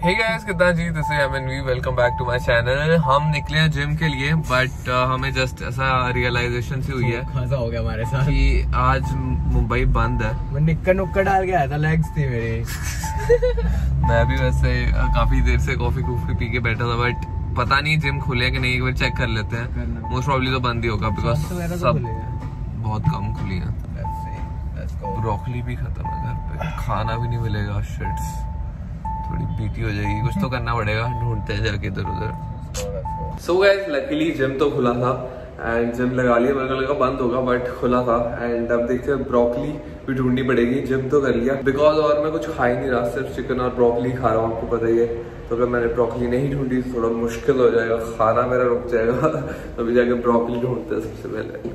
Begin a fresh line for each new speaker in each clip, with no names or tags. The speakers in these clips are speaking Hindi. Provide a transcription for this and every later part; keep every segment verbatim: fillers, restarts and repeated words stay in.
हे गाइस, कितना जी this is MNV, welcome back to my channel. हम निकले हैं जिम के लिए बट uh, हमें जस्ट ऐसा रियलाइजेशन सी हुई है
खासा हो गया हमारे साथ
कि आज मुंबई बंद है।
मैं निक्कर नुक्कर डाल के आया था, लेग्स थी मेरी।
मैं भी वैसे uh, काफी देर से कॉफी कॉफी पी के बैठा था बट पता नहीं जिम खुले कि नहीं, एक बार चेक कर लेते हैं। मोस्ट प्रॉब्ली तो बंद ही होगा बिकॉज सब बहुत कम खुली है। ब्रोकली भी खत्म है घर पे, खाना भी नहीं मिलेगा। शिट्स, थोड़ी पीटी हो जाएगी, कुछ तो करना पड़ेगा, ढूंढते हैं जाके इधर उधर। सो गाइस, लकीली जिम तो खुला था एंड जिम लगा लिया। मेरे को लगा बंद होगा बट खुला था एंड अब देखते हैं ब्रोकली भी ढूंढनी पड़ेगी। जिम तो कर लिया बिकॉज और मैं कुछ खा ही नहीं रहा, सिर्फ चिकन और ब्रोकली खा रहा हूँ, आपको पता ही है। तो अगर मैंने ब्रोकली नहीं ढूंढी तो थोड़ा मुश्किल हो जाएगा, खाना मेरा रुक जाएगा। अभी जाके ब्रोकली ढूंढते हैं सबसे पहले।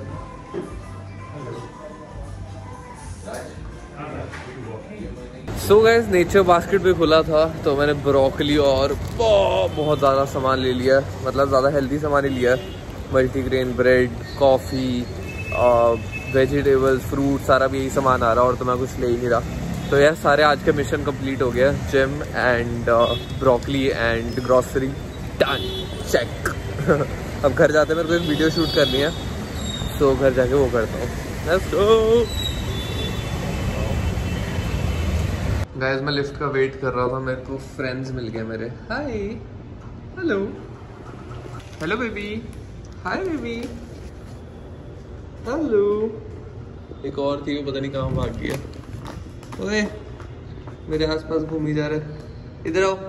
सो गाइस, नेचर बास्केट भी खुला था तो मैंने ब्रोकली और बहुत ज़्यादा सामान ले लिया, मतलब ज़्यादा हेल्दी सामान ही लिया। Multigrain bread, coffee, vegetables, fruit, सारा भी यही सामान आ रहा और तो मैं कुछ ले ही नहीं रहा। तो यार सारे आज का मिशन कंप्लीट हो गया। Gym and broccoli and grocery done, check. अब घर जाते मेरे को एक वीडियो शूट करनी है, तो घर जाके वो करता हूँ। Let's go. गाइस, मैं लिफ्ट का वेट कर रहा था, मेरे को फ्रेंड्स मिल गए मेरे। Hi, hello, hello baby, hi baby, hello. एक और थी, वो पता नहीं कहाँ भाग गया। ओए, मेरे आसपास घूम ही जा रहा है, इधर आओ।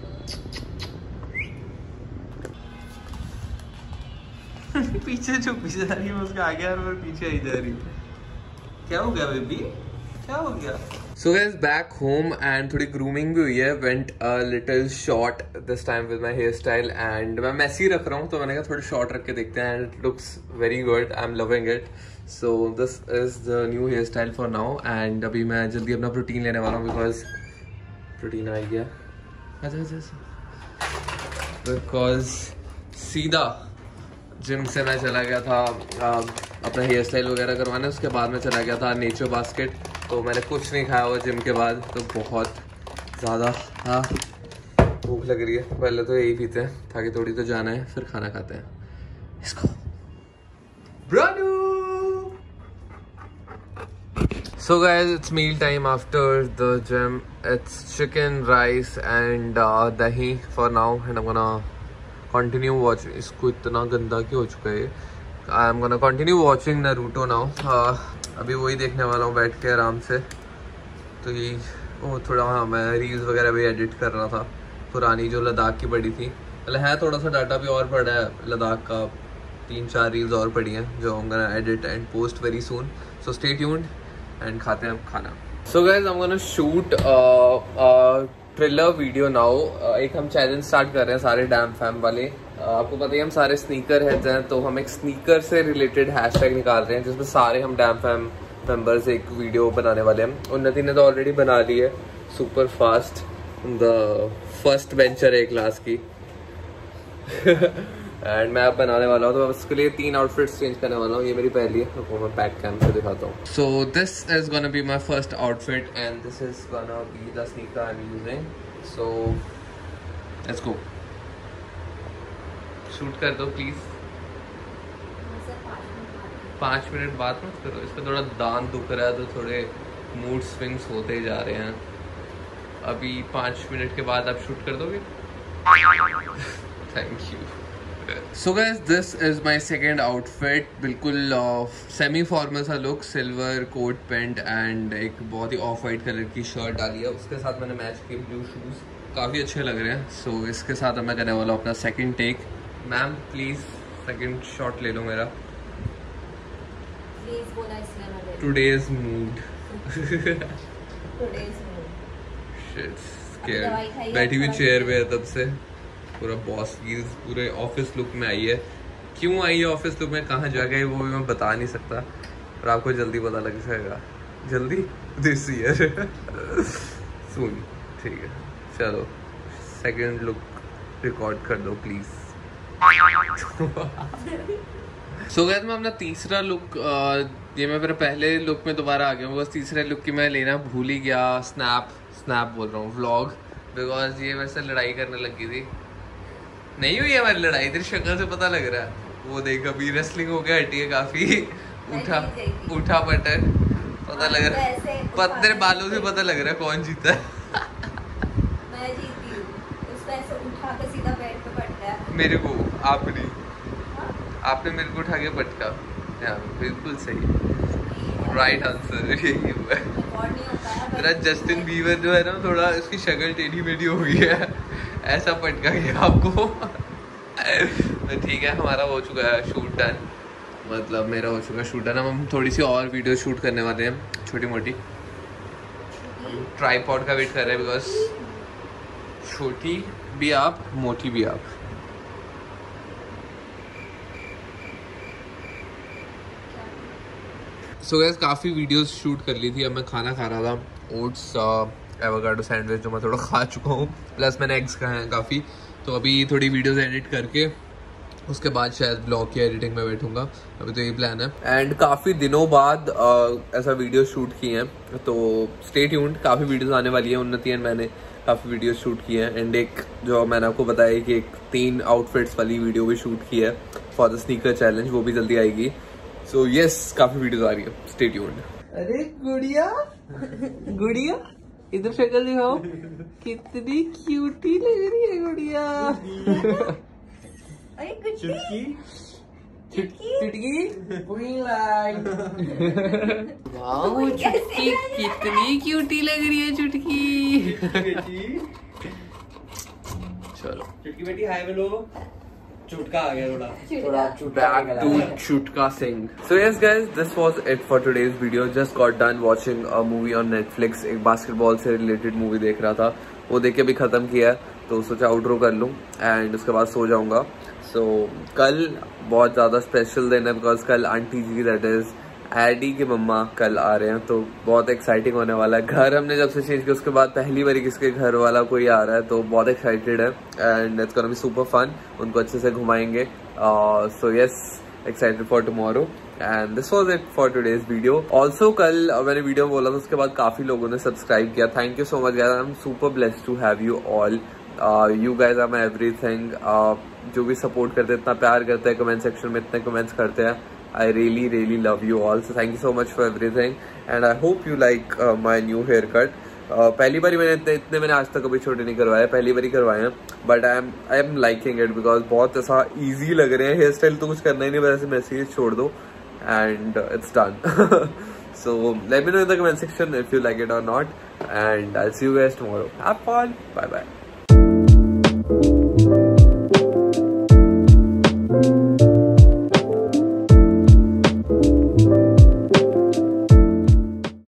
पीछे छुप जा रही है, उसका आगे और मैं पीछे आई जा रही। क्या हो गया बेबी, क्या हो गया? So guys, back home and थोड़ी grooming भी हुई है। Went a little short this time with my hairstyle and मैं मैसी रख रहा हूँ तो मैंने कहा थोड़ी short रख के देखते हैं and it looks very good. I'm loving it. So this is the new hairstyle for now and अभी मैं जल्दी अपना प्रोटीन लेने वाला हूँ because प्रोटीन आ गया। अच्छा अच्छा because सीधा जिम से मैं चला गया था आ, अपना हेयर स्टाइल वगैरह करवाने। उसके बाद में चला गया था नेचर बास्केट, तो मैंने कुछ नहीं खाया हुआ जिम के बाद, तो बहुत ज़्यादा हाँ भूख लग रही है। पहले तो यही पीते हैं ताकि थोड़ी तो जाना है, फिर खाना खाते हैं। इसको ब्रानू। So guys, it's meal time after the gym. It's chicken, rice and uh, dahi for now and I'm gonna continue watching. इसको इतना गंदा क्यों हो चुका है? I am gonna continue watching Naruto now. uh, अभी वही देखने वाला हूँ बैठ के आराम से। तो ये वो थोड़ा हाँ मैं रील्स वगैरह भी एडिट कर रहा था, पुरानी जो लद्दाख की पड़ी थी। मतलब है थोड़ा सा डाटा भी और पड़ा है लद्दाख का, तीन चार रील्स और पड़ी हैं जो I'm gonna edit and post very soon. So stay tuned and खाते हैं खाना। So guys, I'm gonna shoot uh, uh, Triller video now. एक हम चैलेंज स्टार्ट कर रहे हैं सारे डैम फैम वाले। uh, आपको पता ही हम सारे स्नीकर हेड्स हैं, तो हम एक स्नीकर से रिलेटेड हैशटैग निकाल रहे हैं जिसमें सारे हम डैम फैम मेंबर्स एक वीडियो बनाने वाले हैं। उन्नति ने तो ऑलरेडी बना ली है, super fast, the first venture है क्लास की। एंड मैं अब बनाने वाला हूँ, तो उसके लिए तीन आउटफिट्स चेंज करने वाला हूँ। ये मेरी पहली है, तो मैं बैक कैम से दिखाता हूँ। So this is gonna be my first outfit and this is gonna be the sneaker I am using. So let's go. Shoot कर दो प्लीज। पाँच मिनट बाद मत करो, इस पर थोड़ा दांत दुख रहा है तो थोड़े मूड स्विंग्स होते जा रहे हैं। अभी पाँच मिनट के बाद आप शूट कर दोगे? Thank you. So guys, this is my second outfit. बिल्कुल सेमी फॉर्मल सा look, silver coat pant and एक बहुत ही ऑफ वाइट कलर की शर्ट डाली है। उसके साथ मैंने मैच किए ब्लू शूज़, काफ़ी अच्छे लग रहे हैं। सो so, इसके साथ मैं करने वाला हूँ अपना second take. Ma'am please second shot ले लो मेरा। Today's mood. बैठी हुई चेयर पे है तब से, पूरा बॉस की पूरे ऑफिस लुक में आई है। क्यों आई है ऑफिस लुक में, कहाँ जा गई वो भी मैं बता नहीं सकता, पर आपको जल्दी पता लग जाएगा। जल्दी दिस ईयर सुन, ठीक है। चलो सेकंड लुक रिकॉर्ड कर दो प्लीज। सो गाइस, मैं अपना तीसरा लुक, ये मैं मेरे पहले लुक में दोबारा आ गया हूँ, बस तीसरे लुक की मैं लेना भूल ही गया। स्नैप स्नैप बोल रहा हूँ, व्लॉग बिकॉज ये मेरे से लड़ाई करने लगी थी। नहीं हुई हमारी लड़ाई, तेरी शक्ल से पता लग रहा है। वो देख अभी रेसलिंग हो गया, हटी है काफी। उठा उठा पटक, पता लग रहा है, पत तेरे बालों से पता लग रहा है कौन जीता है।
मैं जीती हूँ, उसको ऐसे उठा के सीधा पेट पे पटका है।
मेरे को आपने आपने मेरे को उठा के पटका। हाँ बिल्कुल सही, राइट आंसर यही हुआ है। मेरा जस्टिन बीवर जो है ना, थोड़ा इसकी शक्ल टेढ़ी मेढ़ी हो गई है, ऐसा पटका गया आपको। तो ठीक है, हमारा हो चुका है शूट डन, मतलब मेरा हो चुका है शूट डन। हम थोड़ी सी और वीडियो शूट करने वाले हैं छोटी मोटी। ट्राइपॉड का वेट कर रहे हैं बिकॉज छोटी भी आप मोटी भी आप। सो गैस काफ़ी वीडियोस शूट कर ली थी। अब मैं खाना खा रहा था, ओट्स एवोकाडो सैंडविच जो मैं थोड़ा खा चुका हूँ, प्लस मैंने एग्स खाए हैं काफ़ी। तो अभी थोड़ी वीडियोस एडिट करके उसके बाद शायद ब्लॉग की एडिटिंग में बैठूंगा, अभी तो ये प्लान है। एंड काफ़ी दिनों बाद uh, ऐसा वीडियो शूट किए हैं, तो स्टे ट्यून्ड, काफ़ी वीडियोस आने वाली है। उन्नति एंड मैंने काफ़ी वीडियोस शूट किए हैं। एंड एक जो मैंने आपको बताया कि एक तीन आउटफिट्स वाली वीडियो भी शूट की है फॉर द स्नीकर चैलेंज, वो भी जल्दी आएगी। सो so, यस yes, काफ़ी वीडियोस आ रही है, स्टे ट्यून्ड। अरे गुड़िया गुड़िया इधर शक्ल दिखाओ, कितनी क्यूटी लग रही है गुड़िया।
चुटकी
चुटकी वाह चुटकी कितनी क्यूटी लग रही है चुटकी। चलो
चुटकी बेटी हाय बोलो। चुटका आ गया थोड़ा
थोड़ा
back to Chutka Singh. So yes guys, this was it for today's video. Just got done watching a movie on Netflix. एक बास्केटबॉल से रिलेटेड मूवी देख रहा था, वो देख के भी खत्म किया है, तो सोचा आउटरो कर लूँ एंड उसके बाद सो जाऊंगा। सो so, कल बहुत ज़्यादा स्पेशल दिन है बिकॉज कल आंटी जी दैट इज एडी के मम्मा कल आ रहे हैं, तो बहुत एक्साइटिंग होने वाला है। घर हमने जब से चेंज किया उसके बाद पहली बार किसके घर वाला कोई आ रहा है, तो बहुत एक्साइटेड है and it's gonna be super fun. उनको अच्छे से घुमाएंगे। So yes, excited for tomorrow and this was it for today's video. Also कल uh, मैंने वीडियो बोला था, उसके बाद काफी लोगों ने सब्सक्राइब किया। Thank you so much guys, I am super blessed to have you all. You guys are my everything. जो भी सपोर्ट करते हैं, इतना प्यार करते हैं, कमेंट सेक्शन में इतने कमेंट्स करते हैं, I really really love you all, so thank you so much for everything and I hope you like uh, my new haircut. uh, पहली बार मैंने इतने, इतने मैंने आज तक कभी छोटे नहीं करवाए, पहली बार ही करवाए हैं, but I am I am liking it because बहुत ऐसा इजी लग रहे हैं। हेयर स्टाइल तो कुछ करना ही नहीं, बस ऐसे मैसेज छोड़ दो and it's done. So let me know in the comment section if you like it or not and I'll see you guys tomorrow. Have fun, bye bye.